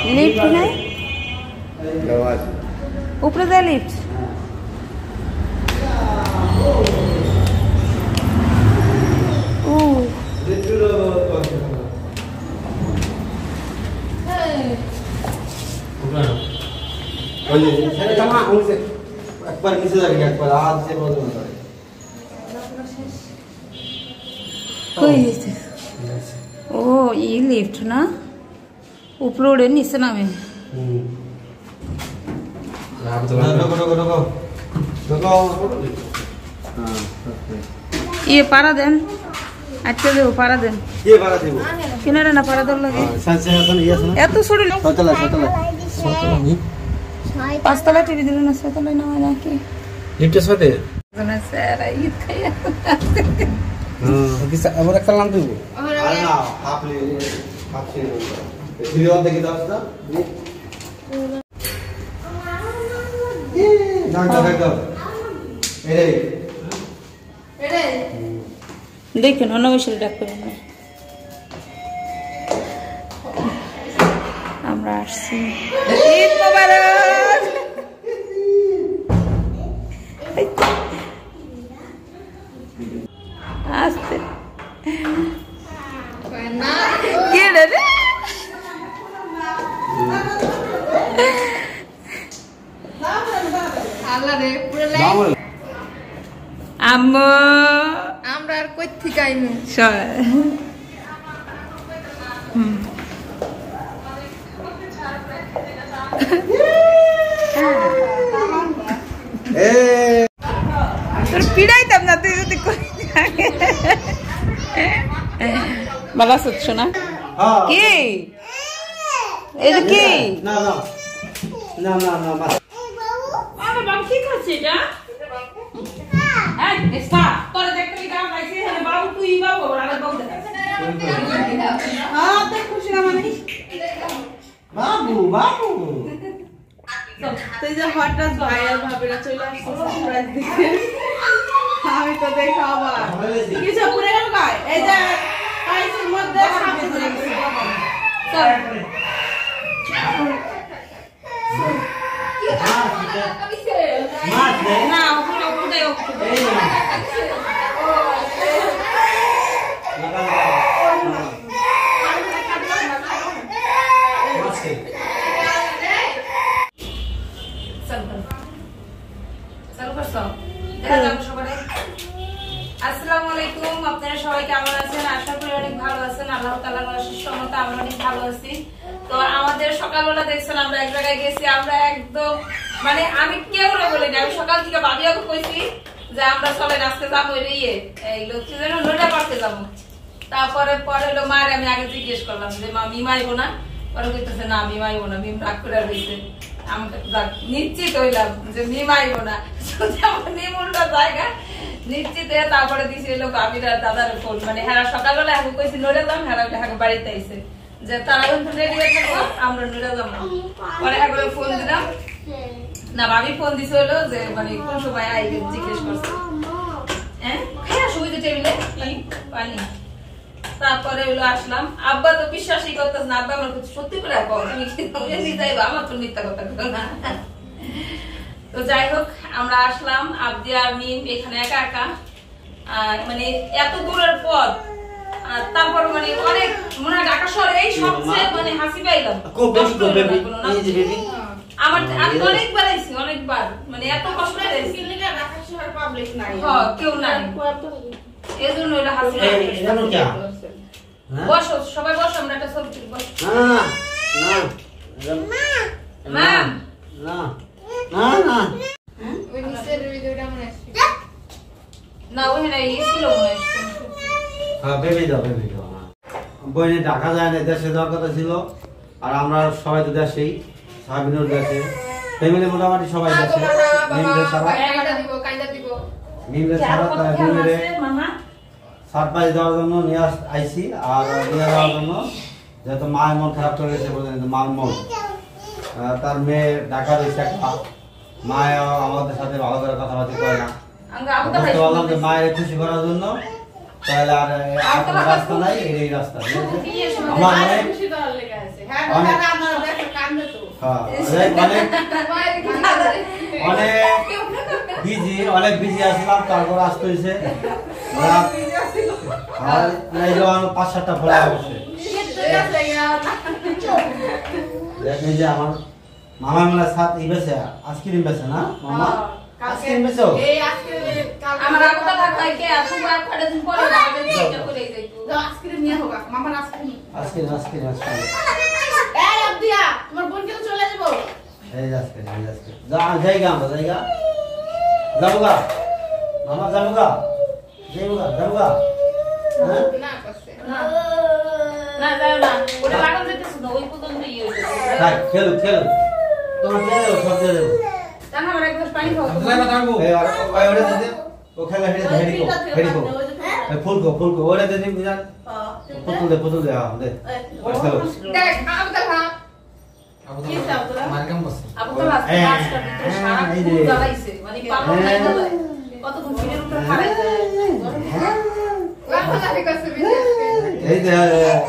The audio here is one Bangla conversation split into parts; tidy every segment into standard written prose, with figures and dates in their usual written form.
লিফট নাই উপরে যায় লিফট একবার নিচে যাবে একবার হাত দিয়ে বলতে হবে ও ই লিফট না উপরে উড়ে নিচে নামে ইয়ে পাড়া দেন আচ্ছা দেবো পাড়া দেন কিনারে না পাড়া দেওয়ার লাগে এত ছোট পাঁচতলা টিভি দিল না ছতলায় নামায় নাকি লিফটের সাথে স্যার ঈদ খাইয়া আবার একটা নাম দেবো দেখুন অনবসরে ডাক করে আমরা আসছি ঈদ মোবারক আসতে আম্মু আমরা আর কই থেকে আইনু তোর পিড়াইতাম না তুই যদি ভালো আছো শোনা কি এটা কি না না না না না মা আরে বাবা কি করছিস এটা এই এসা তোর দেখতে কি দাম পাইছিস আরে বাবু তুই বাবু আরে বাবু দেখ হ্যাঁ দেখ খুশি না মানে বাবু বাবু তুই যে হঠাৎ ভাইয়ার ভাবিরা চলে আসছে সারপ্রাইজ দিতে আমি তো দেখা আবার কিছু পুরে গেল ভাই এই যে পাইছের মধ্যে সামনে চলে গেছে চল না ওখানে ওখানে আসসালামু আলাইকুম আপনারা সবাই কেমন আছেন আশা করি অনেক ভালো আছেন আল্লাহ তাআলার অশেষ রহমতে আমরা অনেক ভালো আছি তো আমাদের সকালবেলা দেখছেন আমরা এক জায়গায় গেছি আমরা একদম মানে আমি কেউ না বলি না আমি সকাল থেকে ভাবিয়াকে কইছি যে আমরা সবাই আজকে যাবো ইয়ে এই লক্ষ্মী যেন নইটা করতে যাবো তারপরে পরে হলো মার আমি আগে জিজ্ঞেস করলাম যে মা মিমাইবো না পরে কইতেছে না মিমাইবো না মিম রাগ করে রয়েছে আমাকে নিশ্চিত হইলাম যে মিমাইবো না আমার নিমুলটা জায়গা নিশ্চিত হয়ে তারপরে দিছি এলো ভাবিরা দাদার ফোন মানে হ্যাঁ সকালবেলা এখন কইছি নড়ে যাম হ্যাঁ হ্যাঁ বাড়িতে আইছে যে তারা কিন্তু রেডি হয়ে থাকবো আমরা নড়ে যাবো পরে হ্যাঁ ফোন দিলাম না ভাবি ফোন দিছে হলো যে মানে কোন সময় আইবে জিজ্ঞেস করছে হ্যাঁ খাইয়া সুবিধা টেবিলে পানি তারপরে হলো আসলাম আব্বা তো বিশ্বাসই করতেছ না আব্বা আমার সত্যি করে তুমি কি যাইবা আমার তো মিথ্যা কথা বলো না তো যাই হোক আমরা আসলাম আব্দি আর মিম এখানে একা একা মানে এত দূরের পথ তারপর মানে অনেক মনে হয় ঢাকা শহরে এই সবচেয়ে মানে হাসি পাইলাম আমার আমি অনেকবার আইছি অনেকবার মানে এত কষ্ট হয়েছে ঢাকা শহর পাবলিক নাই হ্যাঁ কেউ নাই এজন্য এটা হাসি বসো সবাই বসো আমরা একটা ছবি তুলি বসো না না না না ওই নিচের ভিডিওটা মনে আছে না ওখানে ছিল মনে হয় হ্যাঁ বেবি দাও বইনে ঢাকা যায় না দেশে যাওয়ার কথা ছিল আর আমরা সবাই তো দেশেই সাবিনুর দেশে ফ্যামিলি মোটামুটি সবাই দেশে মিমরে ছাড়া মিমরে সারপ্রাইজ দেওয়ার জন্য নিয়ে আইছি আর নিয়ে যাওয়ার জন্য যেহেতু মায়ের মন খারাপ করে গেছে বলছেন মার মন তার মেয়ে ঢাকা রয়েছে একটা মায়া আমাদের সাথে ভালো করে কথাবার্তা করে না বুঝতে পারলাম যে মায়ের খুশি করার জন্য তাহলে আর রাস্তা নাই এই রাস্তা আমার হ্যাঁ অনেক বিজি আসলাম, তারপর আসতে হয়েছে 5-7টা ফোলা অবশ্যই। দেখেন যে আমার মামা মেলা সাথ বেছে আইসক্রিম বেছে না মামা, আইসক্রিম বেছো আমার আকুটা থাকাই কে তুমি আর কয়টা দিন পরে যাবে এটা করে যাইতো আইসক্রিম নিয়ে হোক মামার আইসক্রিম আইসক্রিম এই আব্দিয়া তোমার বোন কে চলে যাব এই আইসক্রিম যা জায়গা আমরা জায়গা যাবগা মামা যাবগা হ্যাঁ না করছে না যাও না ওটা লাগাম দিতেছ না ওই পর্যন্ত ইয়ে হইছে তাই খেলো তোমার দিয়ে দেবো সব দিয়ে দেবো জানা আমার এক গ্লাস পানি খাও এই ওরে দিতে ও খেলা হেডি কো এই ফুলকো ওরে দে দিন বুঝান পুতুল দে হ্যাঁ দে খেলো দেখ আবদুল হ্যাঁ কি চাও তোরা মারকাম বসে আবুল আজকে মাছটা ভিতরে সারা ফুল জ্বালাইছে মানে পাবো নাই জ্বালাই কতক্ষণ ফিরের উপরে খাড়াইছে রাখা ঠিক আছে বিজে এই দে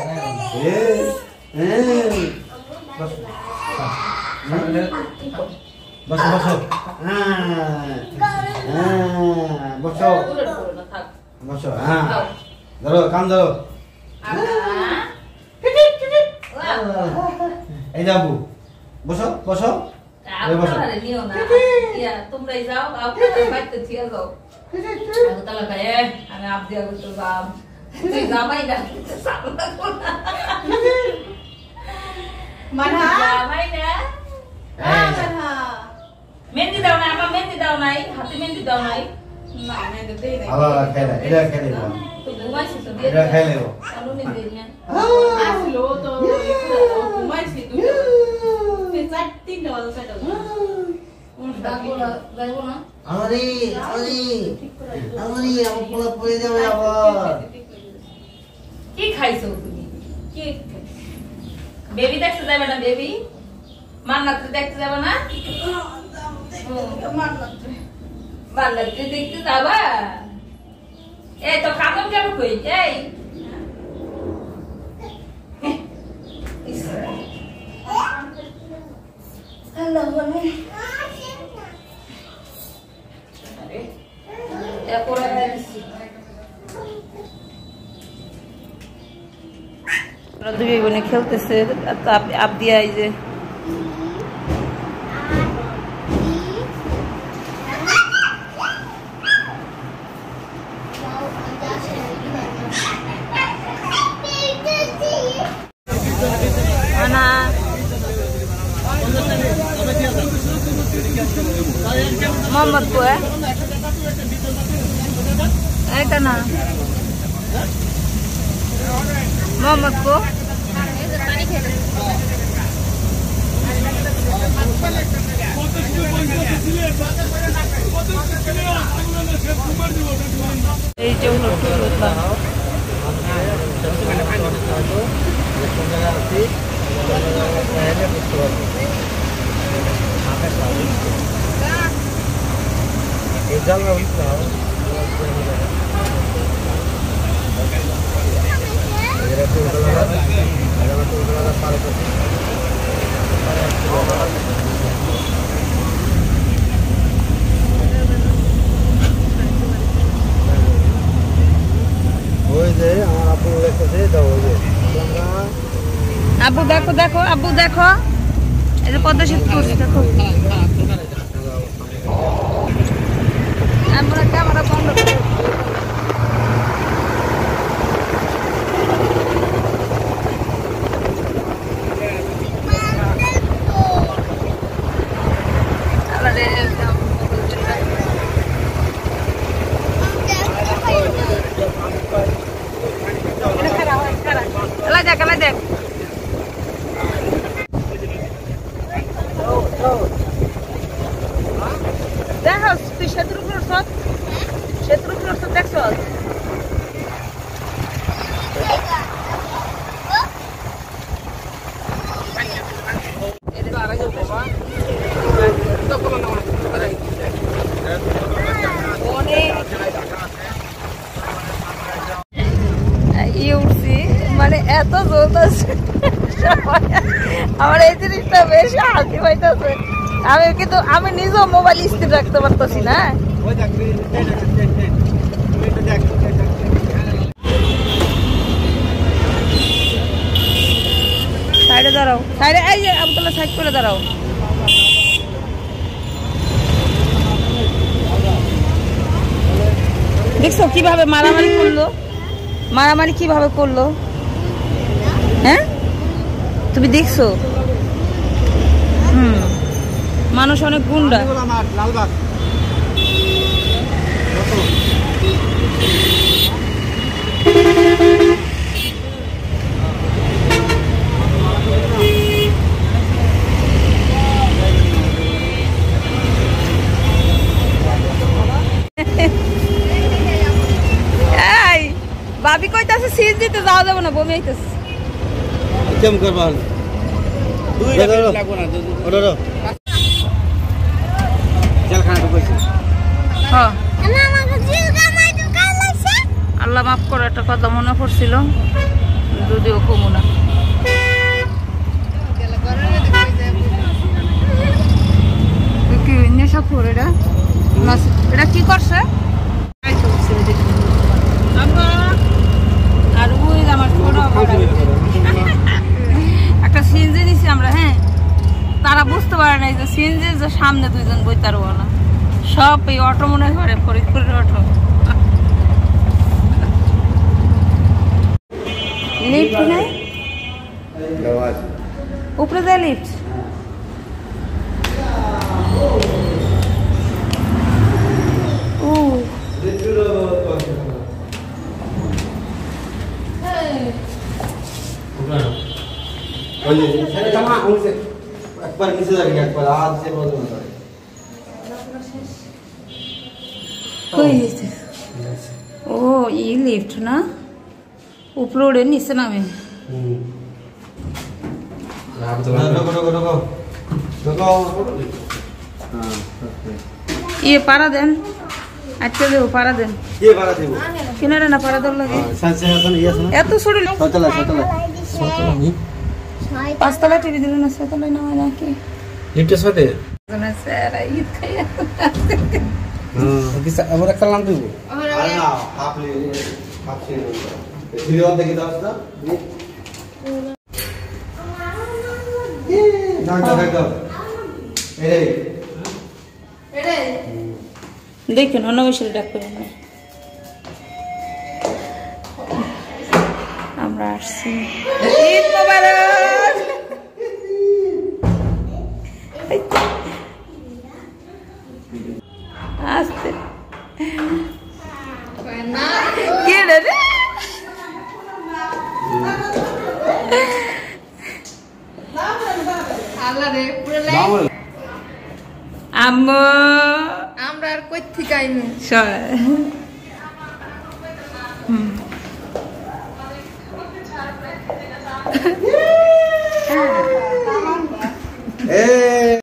বসো বসো দূরে পড়ো না থাক বসো হ্যাঁ ধরো কান ধরো এই যাবো বসো আপনারা নিও না ইয়া তোমরাই যাও আপনারা বাইতে থিয়া যাও আমি তালা খায় আমি আবদিয়া করতে যাব তুই জামাই না সামনা কোন মানা জামাই না মানা মেহেন্দি দাও না আমার মেহেন্দি দাও নাই হাতে মেহেন্দি দাও নাই না মেহেন্দি দেই না আলাদা খেলা এটা খেলে তো ঘুমাইছিস তো দিয়ে এটা খেলে কানুনি দেই না আসলো তো ঘুমাইছি তুই তুই তিনটা বাজে সেটা যাইবো না আমারি আমার পোলা পড়ে যাবে আবার কি খাইছো তুমি কি বেবি দেখতে যাবে না বেবি মান্নাত্রে দেখতে যাবে না মান্নাত্রে দেখতে যাবা এই তো কাদম কেন কই এই হ্যালো বলে এরপরে দুই বোনে খেলতেছে আবদিয়া এই যে मोहम्मद को है ऐसा ना मोहम्मद को এই যে আব্বু দেখো দেখো আব্বু দেখো এই যে পদ্মা সেতু করছি দেখো আমরা ক্যামেরা বন্ধ করে দেখ দেখো তুই সেতুর উপর দেখছ মানে এত জোর আমার এই জিনিসটা বেশ হাসি পাইতেছে। আমি নিজেও মোবাইল স্থির রাখতে পারতেছি না। সাইডে দাঁড়াও, সাইডে, এই যে আবদুল্লাহ সাইড করে দাঁড়াও। দেখছো কিভাবে মারামারি করলো, মারামারি কিভাবে করলো? হ্যাঁ তুমি দেখছো? মানুষ অনেক গুন্ডা। ভাবি কইতাছে সিজ দিতে যাওয়া যাবে না, বমি আইতাছে। কেমন করবা আল্লাহ মাফ করো, একটা কথা মনে পড়ছিল, যদিও কমু না। কি নেশা খোর এটা? এটা কি করছে? আর ওই আমার ছোট একটা সিএনজি নিছি আমরা। হ্যাঁ, তারা বুঝতে পারে না যে সিএনজি যে সামনে দুইজন বইতে পারবো না, সব এই অটো মনে করে ফরিদপুরের অটো। লিফট নাই উপরে যায় লিফট। একবার নিচে যাবি, একবার আজ সে বলতে পারে। ও ই লিফট না, উপরে উড়ে নিচে নামে। ইয়ে পাড়া দেন, আজকে দেবো পাড়া দেন। কিনারে না পাড়া দেওয়ার লাগে এত ছোট পাঁচতলা টিভি দিল না, ছতলায় নামায় নাকি লিফটের সাথে আমার একটা নাম দিব। দেখুন অন্য বসে ডাক করবেন না, আমরা আসছি। ঈদ মোবারক। আসতে কে রে? আম্মু আমরা আর কই থেকে আইনু এই